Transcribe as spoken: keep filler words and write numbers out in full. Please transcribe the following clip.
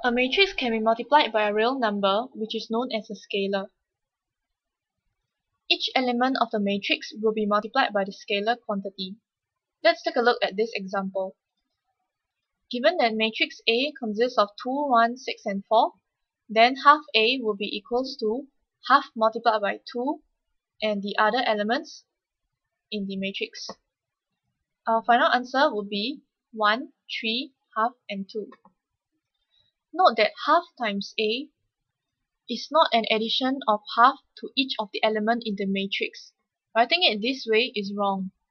A matrix can be multiplied by a real number, which is known as a scalar. Each element of the matrix will be multiplied by the scalar quantity. Let's take a look at this example. Given that matrix A consists of two, one, six, and four, then half A will be equals to half multiplied by two and the other elements in the matrix. Our final answer will be one, three, half, and two. Note that half times A is not an addition of half to each of the elements in the matrix. Writing it this way is wrong.